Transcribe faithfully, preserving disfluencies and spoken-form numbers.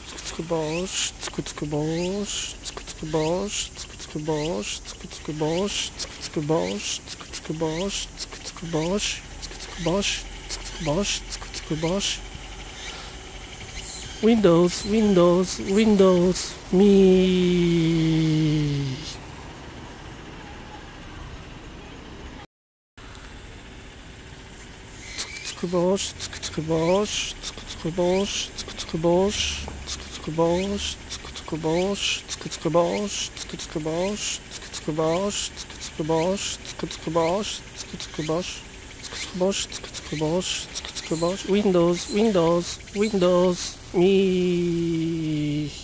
つくつくぼうし、つくつくぼうし、つくつくぼうし、つくつくぼうし、つくつくぼうし、つくつくぼうし、つくつくぼうし、つくつくぼうし、つくつくぼうし、つくつくぼうし、つくつくぼうし。Windows, Windows, Windows, me. つくつくぼうし、つくつくぼうし、つくつくぼうし、つくつくぼうし、つくつくぼうし、つくつくぼうし、つくつくぼうし、つくつくぼうし、つくつくぼうし、つくつくぼうし、つくつくぼうし、つくつくぼうし、つくつくぼうし、つくつくぼうし、つくつくぼうし、Windows, Windows, Windows, me.